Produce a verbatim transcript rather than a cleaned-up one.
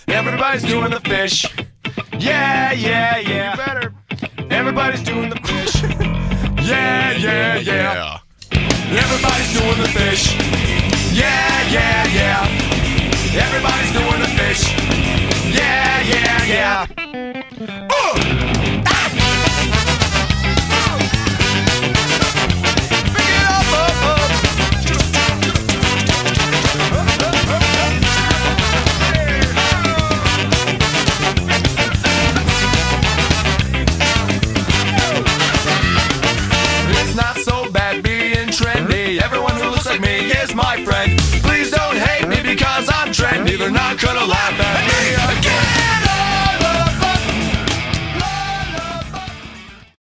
Everybody's doing the fish. Yeah, yeah, yeah. You better. Everybody's doing the fish. Yeah, yeah, yeah. Everybody's doing the fish. Yeah, yeah, yeah. Everybody's doing the fish. Yeah, yeah, yeah. Uh! Ah! Pick it up, up, up. It's not so bad being trendy. Everyone who looks like me is my friend. Please don't hate me because I'm trendy. They're not gonna laugh at me.